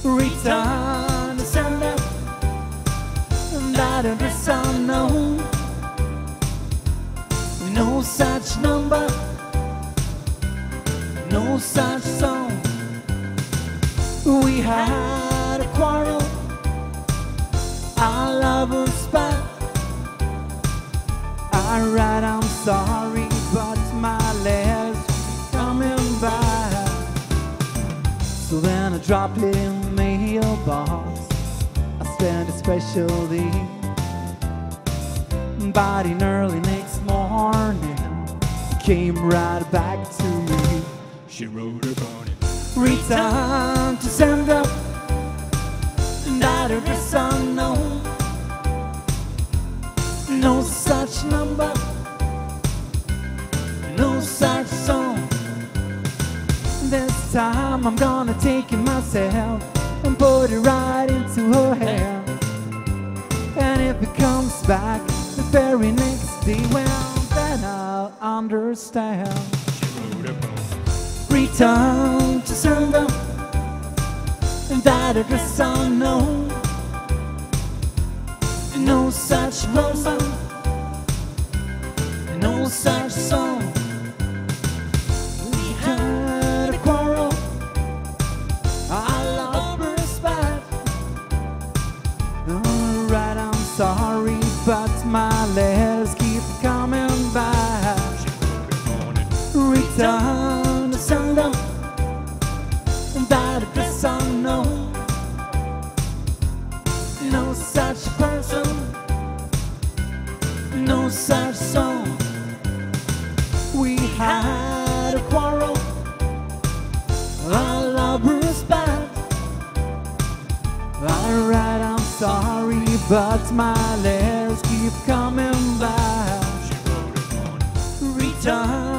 Return to sender, that address unknown. No such number, no such song. We had a quarrel, our lovers spat. I write I'm sorry, but my letter's coming back. So then I drop it in the mailbox. I spent a special day, but in early next morning came right back to me. She wrote about it. Return to sender, that address unknown. No such number, no such song. This time I'm gonna take it myself and put it right into her hair. And if it comes back the very next day, well, then I'll understand. She wrote about it. Return to sender, that address unknown. No such person, no such song. We had a quarrel, our lovers spat. Alright, I'm sorry, but my letters keep coming back. Return to sender, that address unknown. No such person, no such song. We had a quarrel, our lovers spat. Alright, I'm sorry, but my letters keep coming back. Return